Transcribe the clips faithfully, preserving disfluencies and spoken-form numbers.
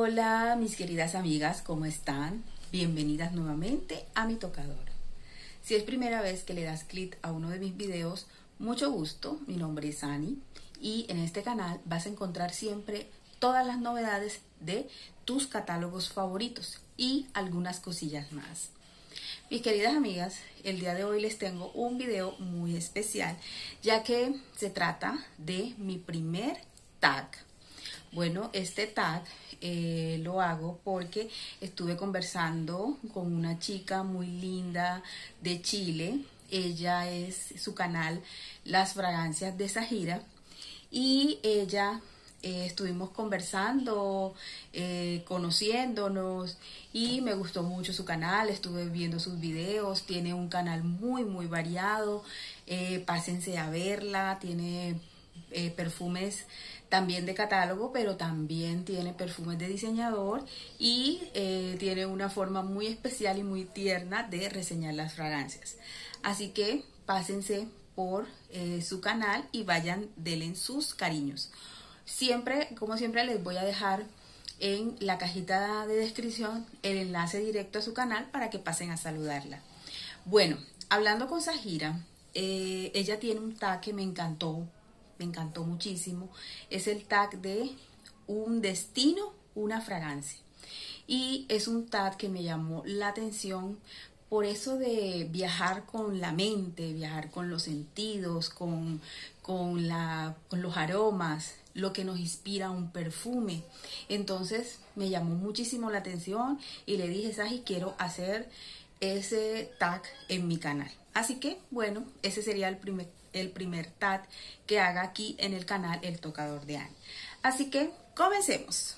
Hola mis queridas amigas, ¿cómo están? Bienvenidas nuevamente a mi tocador. Si es primera vez que le das clic a uno de mis videos, mucho gusto, mi nombre es Ani y en este canal vas a encontrar siempre todas las novedades de tus catálogos favoritos y algunas cosillas más. Mis queridas amigas, el día de hoy les tengo un video muy especial, ya que se trata de mi primer tag. Bueno, este tag eh, lo hago porque estuve conversando con una chica muy linda de Chile. Ella es su canal Las Fragancias de Zahira y ella eh, estuvimos conversando, eh, conociéndonos y me gustó mucho su canal. Estuve viendo sus videos, tiene un canal muy muy variado, eh, pásense a verla, tiene eh, perfumes también de catálogo, pero también tiene perfumes de diseñador y eh, tiene una forma muy especial y muy tierna de reseñar las fragancias. Así que pásense por eh, su canal y vayan, denle sus cariños. Siempre, como siempre, les voy a dejar en la cajita de descripción el enlace directo a su canal para que pasen a saludarla. Bueno, hablando con Zahira, eh, ella tiene un tag que me encantó. Me encantó muchísimo. Es el tag de un destino, una fragancia. Y es un tag que me llamó la atención por eso de viajar con la mente, viajar con los sentidos, con, con, la, con los aromas, lo que nos inspira un perfume. Entonces me llamó muchísimo la atención y le dije, Saji, quiero hacer ese tag en mi canal. Así que, bueno, ese sería el primer, el primer tag que haga aquí en el canal El Tocador de Ani. Así que, comencemos.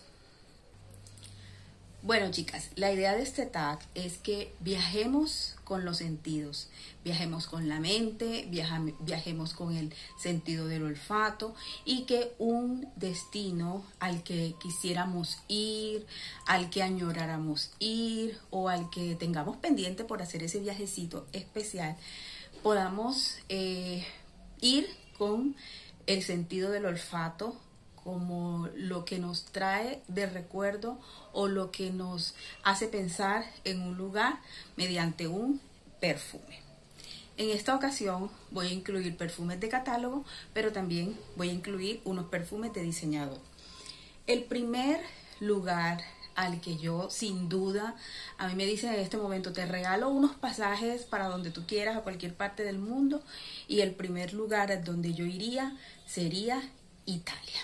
Bueno, chicas, la idea de este tag es que viajemos con los sentidos. Viajemos con la mente, viaja, viajemos con el sentido del olfato y que un destino al que quisiéramos ir, al que añoráramos ir o al que tengamos pendiente por hacer ese viajecito especial, podamos eh, ir con el sentido del olfato como lo que nos trae de recuerdo o lo que nos hace pensar en un lugar mediante un perfume. En esta ocasión voy a incluir perfumes de catálogo, pero también voy a incluir unos perfumes de diseñador. El primer lugar al que yo, sin duda, a mí me dicen en este momento, te regalo unos pasajes para donde tú quieras, a cualquier parte del mundo, y el primer lugar donde yo iría sería Italia.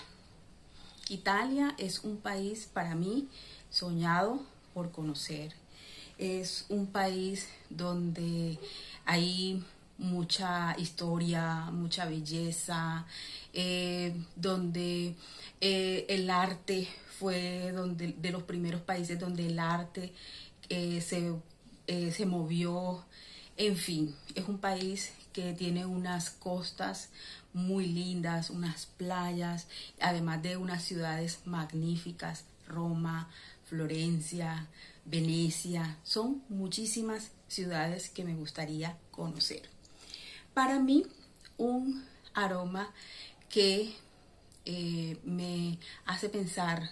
Italia es un país para mí soñado por conocer. Es un país donde hay mucha historia, mucha belleza, eh, donde eh, el arte fue donde, de los primeros países donde el arte eh, se, eh, se movió. En fin, es un país que tiene unas costas muy lindas, unas playas, además de unas ciudades magníficas, Roma, Florencia, Venecia. Son muchísimas ciudades que me gustaría conocer. Para mí, un aroma que eh, me hace pensar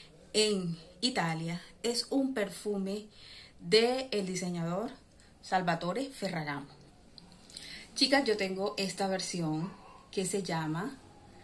en Italia es un perfume del diseñador Salvatore Ferragamo. Chicas, yo tengo esta versión que se llama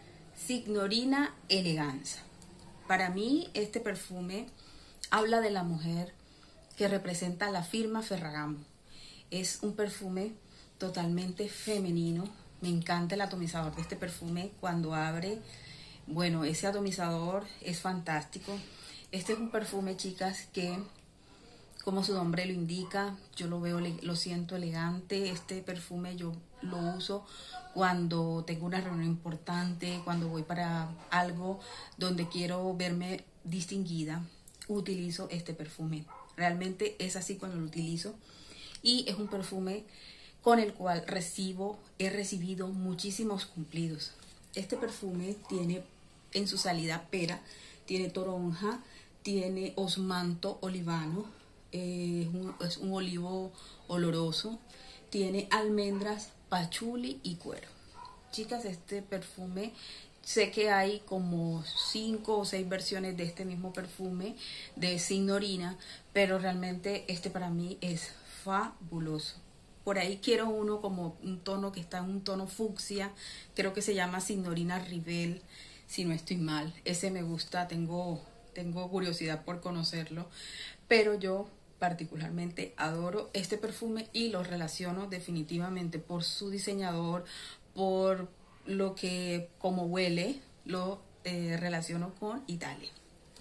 Signorina Eleganza. Para mí este perfume habla de la mujer que representa la firma Ferragamo. Es un perfume totalmente femenino. Me encanta el atomizador de este perfume cuando abre. Bueno, ese atomizador es fantástico. Este es un perfume, chicas, que como su nombre lo indica, yo lo veo, lo siento elegante. Este perfume yo lo uso cuando tengo una reunión importante, cuando voy para algo donde quiero verme distinguida, utilizo este perfume. Realmente es así cuando lo utilizo y es un perfume con el cual recibo, he recibido muchísimos cumplidos. Este perfume tiene en su salida pera, tiene toronja, tiene osmanto olivano, eh, es, un, es un olivo oloroso, tiene almendras, pachuli y cuero. Chicas, este perfume sé que hay como cinco o seis versiones de este mismo perfume de Signorina, pero realmente este para mí es fabuloso. Por ahí quiero uno como un tono que está en un tono fucsia, creo que se llama Signorina Rivel, si no estoy mal. Ese me gusta, tengo, tengo curiosidad por conocerlo, pero yo particularmente adoro este perfume y lo relaciono definitivamente por su diseñador, por lo que como huele, lo eh, relaciono con Italia.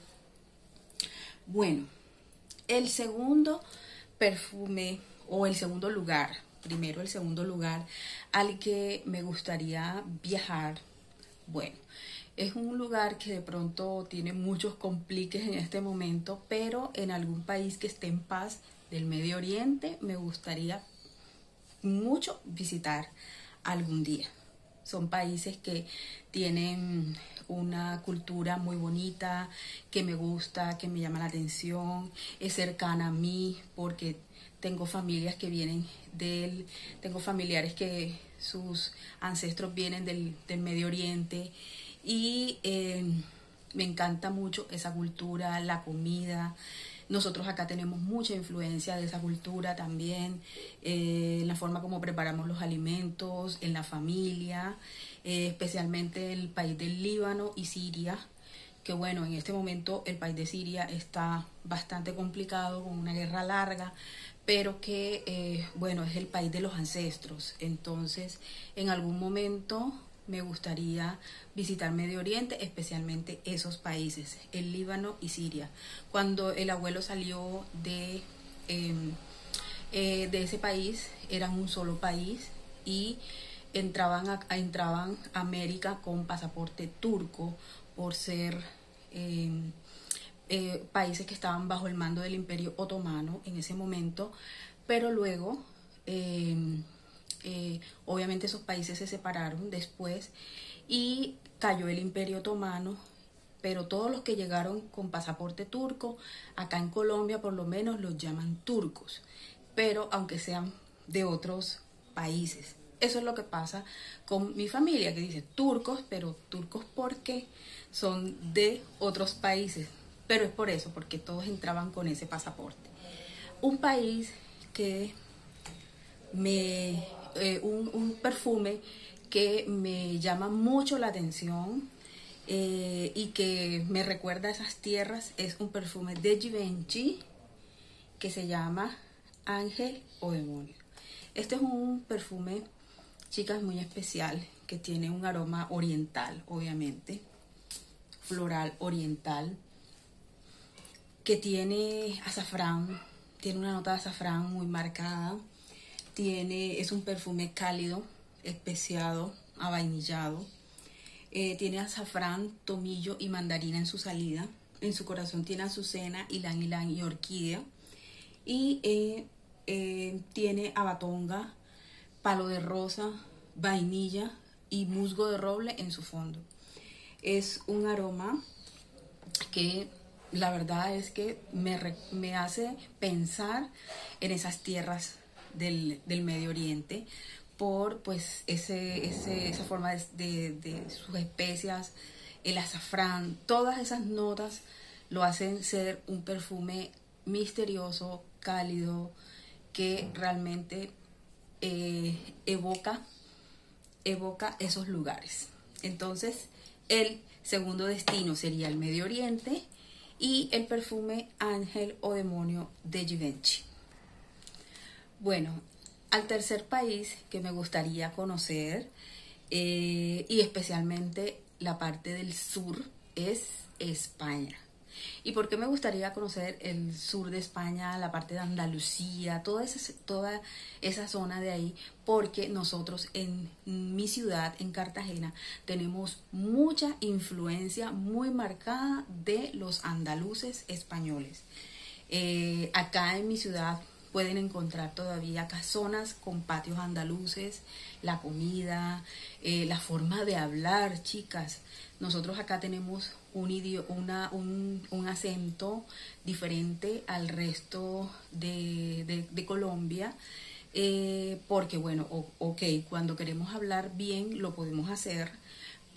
Bueno, el segundo perfume o el segundo lugar, primero el segundo lugar al que me gustaría viajar, bueno, es un lugar que de pronto tiene muchos compliques en este momento, pero en algún país que esté en paz del Medio Oriente me gustaría mucho visitar algún día. Son países que tienen una cultura muy bonita, que me gusta, que me llama la atención, es cercana a mí porque tengo familias que vienen del, tengo familiares que sus ancestros vienen del, del Medio Oriente y eh, me encanta mucho esa cultura, la comida. Nosotros acá tenemos mucha influencia de esa cultura también, eh, en la forma como preparamos los alimentos, en la familia, eh, especialmente el país del Líbano y Siria, que bueno, en este momento el país de Siria está bastante complicado con una guerra larga, pero que eh, bueno, es el país de los ancestros. Entonces, en algún momento me gustaría visitar Medio Oriente, especialmente esos países, el Líbano y Siria. Cuando el abuelo salió de, eh, eh, de ese país, eran un solo país y entraban a, a, entraban a América con pasaporte turco por ser eh, eh, países que estaban bajo el mando del Imperio Otomano en ese momento, pero luego... Eh, Eh, obviamente esos países se separaron después y cayó el Imperio Otomano, pero todos los que llegaron con pasaporte turco, acá en Colombia por lo menos los llaman turcos, pero aunque sean de otros países. Eso es lo que pasa con mi familia, que dice turcos, pero turcos porque son de otros países, pero es por eso, porque todos entraban con ese pasaporte. Un país que me... Eh, un, un perfume que me llama mucho la atención eh, y que me recuerda a esas tierras es un perfume de Givenchy que se llama Ángel o Demonio. Este es un perfume, chicas, muy especial, que tiene un aroma oriental, obviamente, floral oriental, que tiene azafrán, tiene una nota de azafrán muy marcada. Tiene, es un perfume cálido, especiado, avainillado. Eh, tiene azafrán, tomillo y mandarina en su salida. En su corazón tiene azucena, ylang ylang y orquídea. Y eh, eh, tiene abatonga, palo de rosa, vainilla y musgo de roble en su fondo. Es un aroma que la verdad es que me, me hace pensar en esas tierras Del, del Medio Oriente por pues ese, ese, esa forma de, de, de sus especias, el azafrán, todas esas notas lo hacen ser un perfume misterioso, cálido, que realmente eh, evoca, evoca esos lugares. Entonces el segundo destino sería el Medio Oriente y el perfume Ángel o Demonio de Givenchy. Bueno, al tercer país que me gustaría conocer, eh, y especialmente la parte del sur, es España. ¿Y por qué me gustaría conocer el sur de España, la parte de Andalucía, toda esa, toda esa zona de ahí? Porque nosotros en mi ciudad, en Cartagena, tenemos mucha influencia muy marcada de los andaluces españoles. Eh, acá en mi ciudad pueden encontrar todavía casonas con patios andaluces, la comida, eh, la forma de hablar, chicas. Nosotros acá tenemos un, idioma, una, un, un acento diferente al resto de, de, de Colombia, eh, porque bueno, o, ok, cuando queremos hablar bien lo podemos hacer,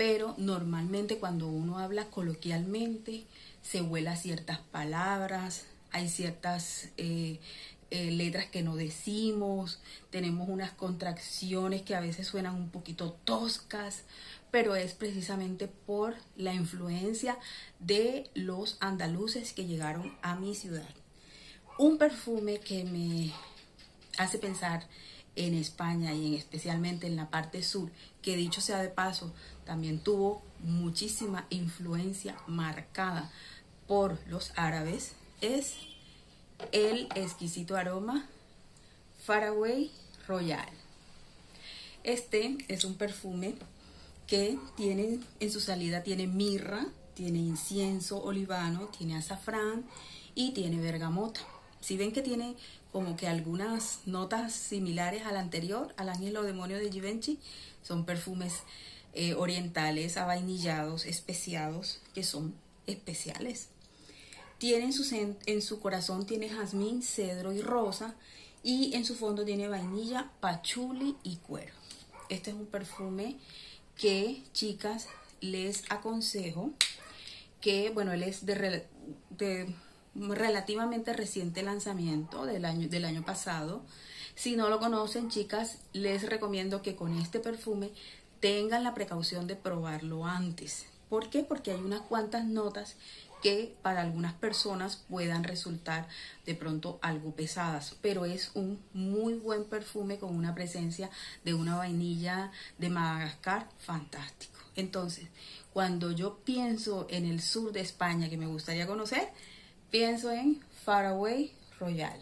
pero normalmente cuando uno habla coloquialmente se vuela ciertas palabras, hay ciertas eh, eh, letras que no decimos, tenemos unas contracciones que a veces suenan un poquito toscas, pero es precisamente por la influencia de los andaluces que llegaron a mi ciudad. Un perfume que me hace pensar en España y en especialmente en la parte sur, que dicho sea de paso, también tuvo muchísima influencia marcada por los árabes, es el exquisito aroma Faraway Royal. Este es un perfume que tiene en su salida tiene mirra, tiene incienso olivano, tiene azafrán y tiene bergamota. Si ven que tiene como que algunas notas similares al anterior, al Ángel o Demonio de Givenchy, son perfumes eh, orientales, avainillados, especiados, que son especiales. Tiene en su, en su corazón tiene jazmín, cedro y rosa, y en su fondo tiene vainilla, pachuli y cuero. Este es un perfume que, chicas, les aconsejo que, bueno, él es de, de relativamente reciente lanzamiento del año, del año pasado. Si no lo conocen, chicas, les recomiendo que con este perfume tengan la precaución de probarlo antes. ¿Por qué? Porque hay unas cuantas notas que para algunas personas puedan resultar de pronto algo pesadas, pero es un muy buen perfume con una presencia de una vainilla de Madagascar fantástico. Entonces, cuando yo pienso en el sur de España que me gustaría conocer, pienso en Faraway Royal.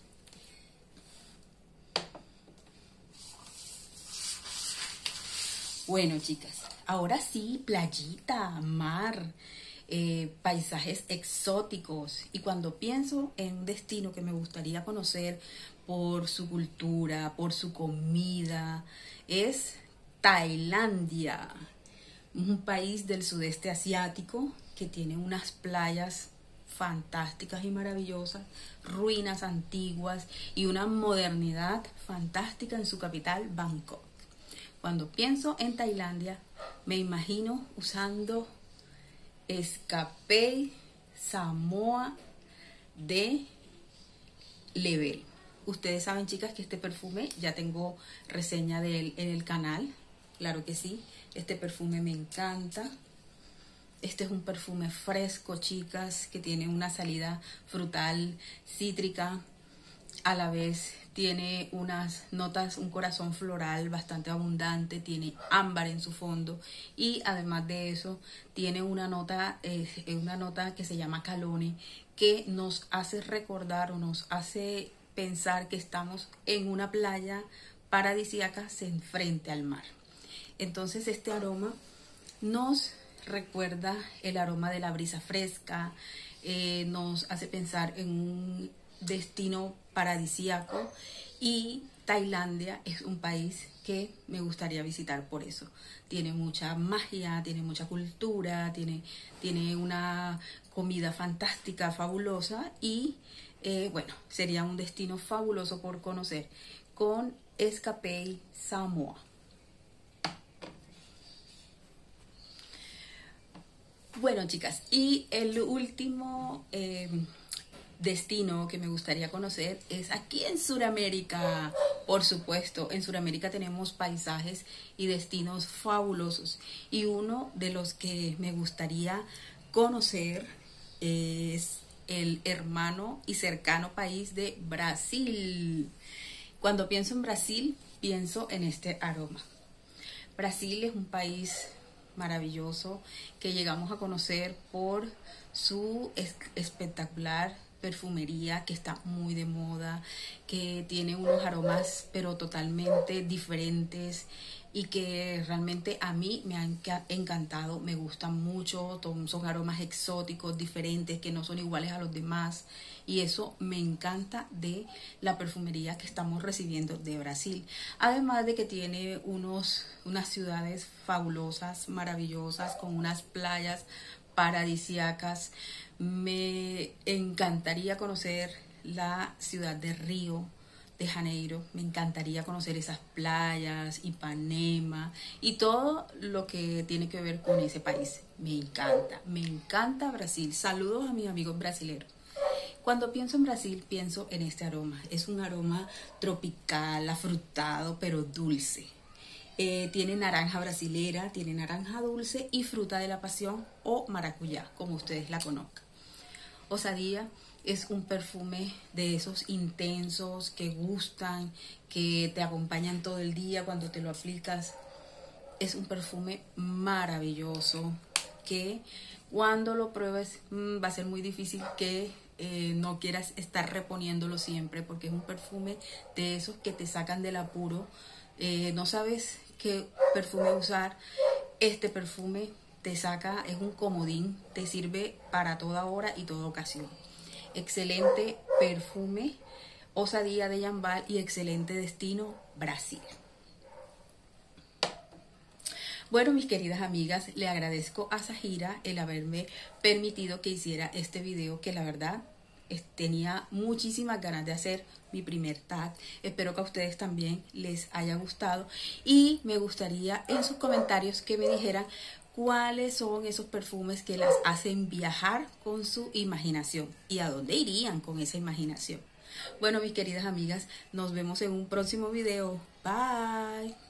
Bueno, chicas, ahora sí, playita, mar, eh, paisajes exóticos. Y cuando pienso en un destino que me gustaría conocer por su cultura, por su comida, es Tailandia, un país del sudeste asiático que tiene unas playas fantásticas y maravillosas, ruinas antiguas y una modernidad fantástica en su capital, Bangkok. Cuando pienso en Tailandia, me imagino usando Escape Samoa de Level. Ustedes saben, chicas, que este perfume ya tengo reseña de él en el canal. Claro que sí, este perfume me encanta. Este es un perfume fresco, chicas, que tiene una salida frutal, cítrica. A la vez tiene unas notas, un corazón floral bastante abundante, tiene ámbar en su fondo y además de eso tiene una nota, eh, una nota que se llama calone, que nos hace recordar o nos hace pensar que estamos en una playa paradisíaca frente al mar. Entonces este aroma nos recuerda el aroma de la brisa fresca, eh, nos hace pensar en un destino paradisíaco, y Tailandia es un país que me gustaría visitar por eso. Tiene mucha magia, tiene mucha cultura, tiene, tiene una comida fantástica, fabulosa y eh, bueno, sería un destino fabuloso por conocer con Escape Samoa. Bueno, chicas, y el último eh, destino que me gustaría conocer es aquí en Sudamérica. Por supuesto, en Sudamérica tenemos paisajes y destinos fabulosos, y uno de los que me gustaría conocer es el hermano y cercano país de Brasil. Cuando pienso en Brasil, pienso en este aroma. Brasil es un país maravilloso que llegamos a conocer por su espectacular perfumería, que está muy de moda, que tiene unos aromas pero totalmente diferentes y que realmente a mí me han encantado, me gustan mucho, son aromas exóticos, diferentes, que no son iguales a los demás, y eso me encanta de la perfumería que estamos recibiendo de Brasil. Además de que tiene unos, unas ciudades fabulosas, maravillosas, con unas playas paradisíacas. Me encantaría conocer la ciudad de Río, de Janeiro. Me encantaría conocer esas playas, Ipanema y todo lo que tiene que ver con ese país. Me encanta, me encanta Brasil. Saludos a mis amigos brasileños. Cuando pienso en Brasil, pienso en este aroma. Es un aroma tropical, afrutado, pero dulce. Eh, tiene naranja brasilera, tiene naranja dulce y fruta de la pasión o maracuyá, como ustedes la conozcan. Osadía es un perfume de esos intensos que gustan, que te acompañan todo el día cuando te lo aplicas. Es un perfume maravilloso que cuando lo pruebes mmm, va a ser muy difícil que eh, no quieras estar reponiéndolo siempre, porque es un perfume de esos que te sacan del apuro. Eh, no sabes qué perfume usar. Este perfume te saca, es un comodín, te sirve para toda hora y toda ocasión. Excelente perfume, Osadía de Jambal, y excelente destino, Brasil. Bueno, mis queridas amigas, le agradezco a Zahira el haberme permitido que hiciera este video, que la verdad tenía muchísimas ganas de hacer mi primer tag. Espero que a ustedes también les haya gustado y me gustaría en sus comentarios que me dijeran cuáles son esos perfumes que las hacen viajar con su imaginación y a dónde irían con esa imaginación. Bueno, mis queridas amigas, nos vemos en un próximo video. Bye.